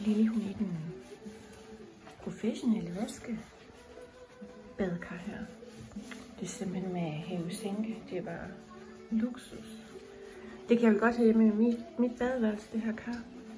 Lille, hun i den professionelle vaskebadekar her. Det er simpelthen med hæve-sænke. Det er bare luksus. Det kan jeg vel godt have hjemme i mit badeværelse, det her kar.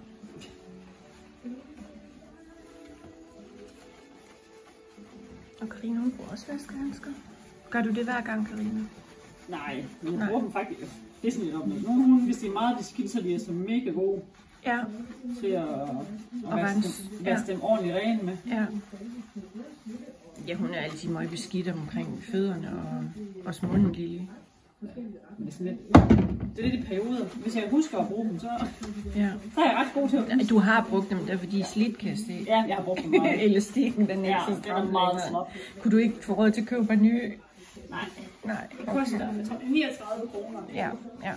Og Karina, hun bruger også vaskehandsker. Gør du det hver gang, Karina? Nej, men jeg bruger dem faktisk. Det er sådan lidt op med nogen. Hvis de er meget beskidt, så er de altså mega gode. Ja. Til at vaske dem ordentligt rene med. Ja. Ja, hun er altid meget beskidt omkring fødderne og også munden, Lille. Det er lidt i perioder. Hvis jeg husker at bruge dem, så er jeg ret god til at. Du har brugt dem der, fordi slidt, kan jeg se. Ja, jeg har brugt dem meget. Elastikken, den er ikke så stram længere. Kunne du ikke få råd til at købe en ny? Nej. Nej. Det koster 39 kroner. Ja, ja.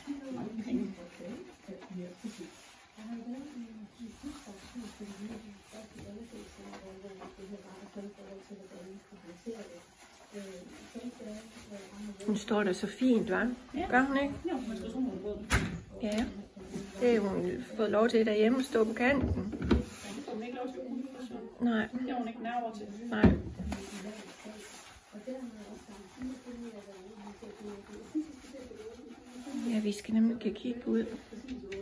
Hun står der så fint, hva'? Gør hun ikke? Ja, man skal sådan noget. Ja. Det har hun fået lov til derhjemme at stå på kanten. Hun ikke lov til at Nej. det har hun ikke nerver til. Nej. Ja, vi skal nemlig kigge ud.